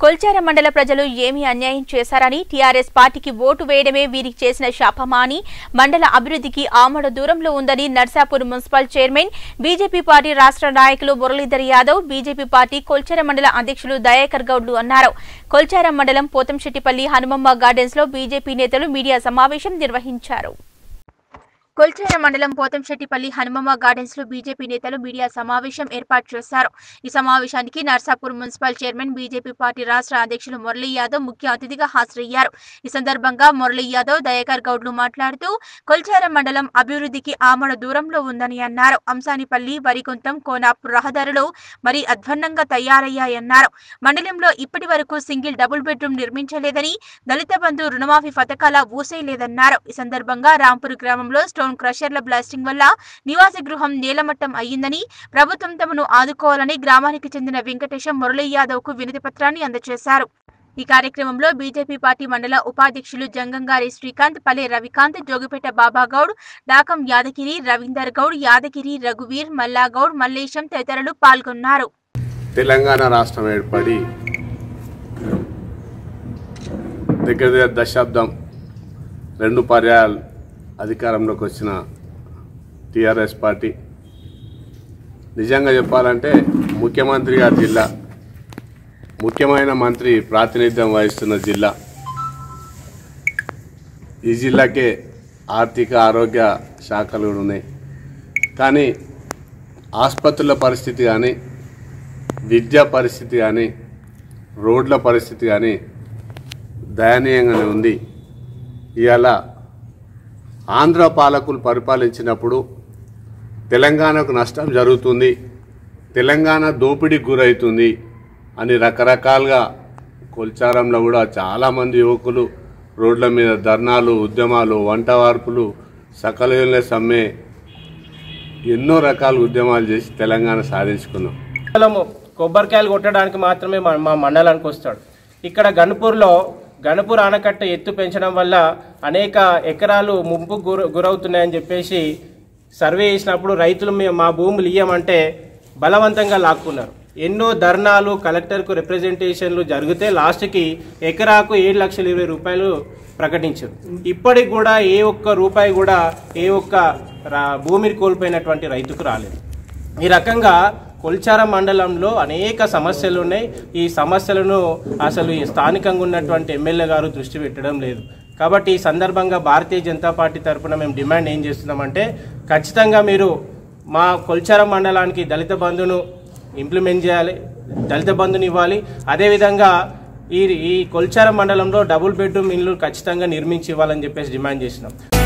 కొల్చారం మండల ప్రజలు ఏమీ అన్యాయం చేశారని టీఆర్ఎస్ పార్టీకి ఓటు వేయడమే వీరికి చేసిన శాపమా అని మండల అభివృద్ధికి ఆమడ దూరంలో ఉందని Narsapur municipal chairman BJP party రాష్ట్ర నాయకులు మురళీధర్ యాదవ్ బీజేపీ పార్టీ కొల్చారం మండల అధ్యక్షులు దయాకర్ గౌడ్లు అన్నారు. కొల్చారం మండలం పోతంశెట్టిపల్లి హనుమమ్మ గార్డెన్స్ లో బీజేపీ నేతలు మీడియా సమావేశం నిర్వహించారు. కొల్చారం మండలం పోతంశెట్టిపల్లి హనుమమ్మ గార్డెన్స్ లో బీజేపీ నేతలు మీడియా సమావేశం ఏర్పాటు చేశారు. ఈ సమావేశానికి Narsapur municipal chairman BJP party రాష్ట్ర అధ్యక్షులు మురళీ యాదవ్ ముఖ్య అతిథిగా హాజరయ్యారు. ఈ సందర్భంగా మురళీ యాదవ్ దయాకర్ గౌడ్లు మాట్లాడుతూ కొల్చారం మండలం అభివృద్ధికి ఆమడ దూరంలో ఉందని అన్నారు. అంసానిపల్లి వరికుంటం కోనాపూర్ రహదారులు మరీ అధ్వాన్నంగా తయారయ్యాయన్నారు. మండలంలో ఇప్పటి వరకు సింగిల్ డబుల్ బెడ్రూమ్ నిర్మించలేదని, దళిత బంధు రుణమాఫీ పథకాల ఊసేయలేదన్నారు. ఈ సందర్భంగా రాంపూర్ గ్రామంలో క్రషర్ల బ్లాస్టింగ్ వల్ల నివాస గృహం నేలమట్టం అయ్యిందని, ప్రభుత్వం తమను ఆదుకోవాలని గ్రామానికి చెందిన వెంకటేశం మురళీ యాదవ్ కు వినతి పత్రాన్ని అందజేశారు. ఈ కార్యక్రమంలో బీజేపీ పార్టీ మండల ఉపాధ్యక్షులు జంగంగారి శ్రీకాంత్, పల్లె రవికాంత్, జోగిపేట బాబాగౌడ్, డాకం యాదగిరి, రవీందర్ గౌడ్, యాదగిరి, రఘువీర్, మల్లాగౌడ్, మల్లేశం తదితరులు పాల్గొన్నారు. తెలంగాణ రాష్ట్రం ఏర్పడి దగ్గర దశాబ్దం 2 పర్యాయాలు అధికారంలోకి వచ్చిన టీఆర్ఎస్ పార్టీ నిజంగా చెప్పాలంటే ముఖ్యమంత్రి గారి జిల్లా, ముఖ్యమైన మంత్రి ప్రాతినిధ్యం వహిస్తున్న జిల్లా, ఈ జిల్లాకే ఆర్థిక ఆరోగ్య శాఖలు కూడా ఉన్నాయి. కానీ ఆసుపత్రుల పరిస్థితి కానీ, విద్యా పరిస్థితి కానీ, రోడ్ల పరిస్థితి కానీ దయనీయంగానే ఉంది. ఇవాళ ఆంధ్ర పాలకులు పరిపాలించినప్పుడు తెలంగాణకు నష్టం జరుగుతుంది, తెలంగాణ దోపిడీకి గురవుతుంది అని రకరకాలుగా కొల్చారంలో కూడా చాలామంది యువకులు రోడ్ల మీద ధర్నాలు, ఉద్యమాలు, వంట వార్పులు, సకల సమ్మె ఎన్నో రకాల ఉద్యమాలు చేసి తెలంగాణ సాధించుకున్నాం. కొబ్బరికాయలు కొట్టడానికి మాత్రమే మా మండలానికి వస్తాడు. ఇక్కడ గణపూర్ ఆనకట్ట ఎత్తు పెంచడం వల్ల అనేక ఎకరాలు ముంపుకు గురవుతున్నాయని చెప్పేసి సర్వే చేసినప్పుడు రైతులు మా భూములు ఇయ్యమంటే బలవంతంగా లాక్కున్నారు. ఎన్నో ధర్నాలు, కలెక్టర్కు రిప్రజెంటేషన్లు జరిగితే లాస్ట్కి ఎకరాకు 7,20,000 రూపాయలు ప్రకటించారు. ఇప్పటికి కూడా ఏ ఒక్క రూపాయి కూడా ఏ ఒక్క భూమిని కోల్పోయినటువంటి రైతుకు రాలేదు. ఈ రకంగా కొల్చారం మండలంలో అనేక సమస్యలు ఉన్నాయి. ఈ సమస్యలను అసలు స్థానికంగా ఉన్నటువంటి ఎమ్మెల్యే గారు దృష్టి పెట్టడం లేదు. కాబట్టి ఈ సందర్భంగా భారతీయ జనతా పార్టీ తరఫున మేము డిమాండ్ ఏం చేస్తున్నామంటే, ఖచ్చితంగా మీరు మా కొల్చారం మండలానికి దళిత బంధును ఇంప్లిమెంట్ చేయాలి, దళిత బంధుని ఇవ్వాలి. అదేవిధంగా ఈ కొల్చారం మండలంలో డబుల్ బెడ్రూమ్ ఇల్లు ఖచ్చితంగా నిర్మించి ఇవ్వాలని చెప్పేసి డిమాండ్ చేసినాం.